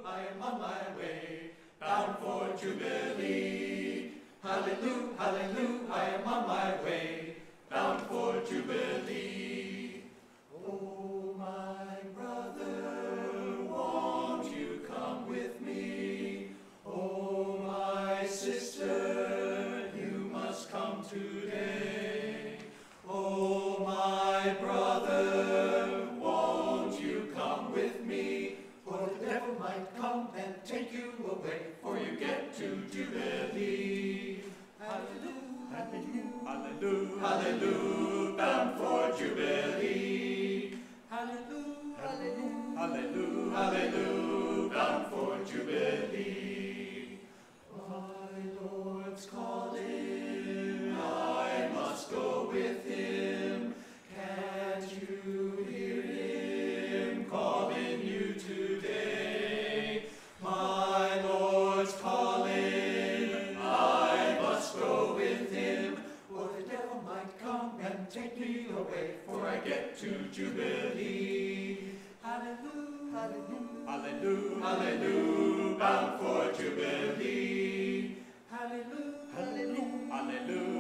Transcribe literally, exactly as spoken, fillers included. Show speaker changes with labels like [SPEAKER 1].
[SPEAKER 1] I am on my way, bound for Jubilee. Hallelujah, hallelujah, I am on my way, bound for Jubilee. Oh, my brother, won't you come with me? Oh, my sister, you must come today. Oh, my brother, won't you come with me? For the devil might come and take you away, for you get to Jubilee. Hallelujah, hallelujah, hallelujah, bound for Jubilee. Hallelujah, hallelujah, hallelujah, hallelujah, bound for Jubilee. My Lord's calling, I must go with him. Can't you hear him calling you today? My Lord's calling, I must go with him, or the devil might come and take me away, for I get to Jubilee. Hallelujah, hallelujah, hallelujah, hallelujah, bound for Jubilee. Hallelujah, hallelujah, hallelujah.